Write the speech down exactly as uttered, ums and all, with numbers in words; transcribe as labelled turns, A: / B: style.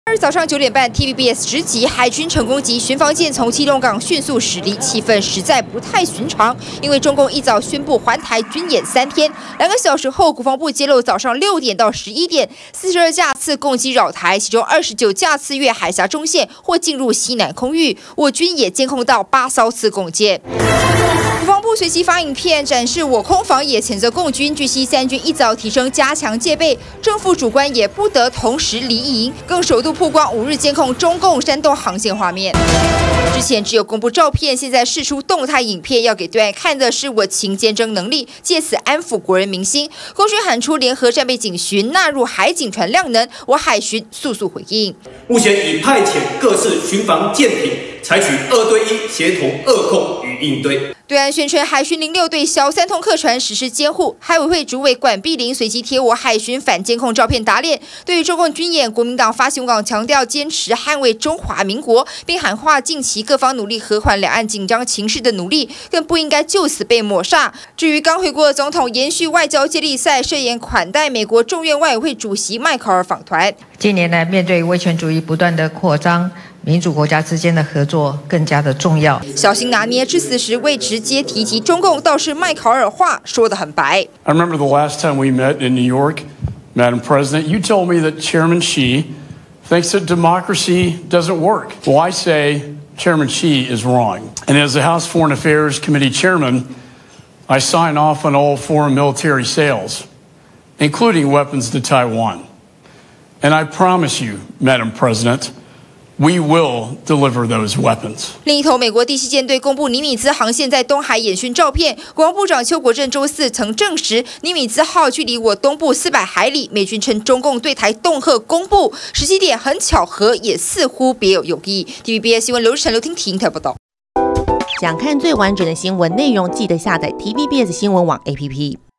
A: 二日早上九点半 ，T V B S 直击海军成功级巡防舰从基隆港迅速驶离，气氛实在不太寻常。因为中共一早宣布环台军演三天，两个小时后，国防部揭露早上六点到十一点，四十二架次共机扰台，其中二十九架次越海峡中线或进入西南空域，我军也监控到八艘次共舰。 国防部随即发影片展示我空防，也谴责共军。据悉，三军一早提升加强戒备，政府主官也不得同时离营，更首度曝光五日监控中共山东航线画面。之前只有公布照片，现在释出动态影片，要给对岸看的是我勤监侦能力，借此安抚国人民心。空军喊出联合战备警巡纳入海警船量能，我海巡速速回应。
B: 目前已派遣各式巡防舰艇，采取二对一协同二控与应对。
A: 对岸宣称海巡零六对小三通客船实施监护，海委会主委管碧玲随即贴我海巡反监控照片打脸。对于中共军演，国民党发行网强调坚持捍卫中华民国，并喊话近期各方努力和缓两岸紧张情势的努力，更不应该就此被抹煞。至于刚回国的总统延续外交接力赛，设宴款待美国众院外委会主席麦考尔访团。
C: 近年来，面对威权主义不断的扩张。 民主国家之间的合作更加的重要。
A: 小心拿捏，致辞时未直接提及中共，倒是麦考尔话说得很白。
D: I remember the last time we met in New York, Madam President, you told me that Chairman Xi thinks that democracy doesn't work. Well, I say Chairman Xi is wrong. And as the House Foreign Affairs Committee Chairman, I sign off on all foreign military sales, including weapons to Taiwan. And I promise you, Madam President, we will deliver those weapons.
A: 另一头，美国第七舰队公布尼米兹航线在东海演训照片。国防部长邱国正周四曾证实，尼米兹号距离我东部四百海里。美军称中共对台恫吓公布时机点很巧合，也似乎别有用意。T V B S 新闻刘日晨、刘婷婷台报道。
E: 想看最完整的新闻内容，记得下载 T V B S 新闻网 A P P。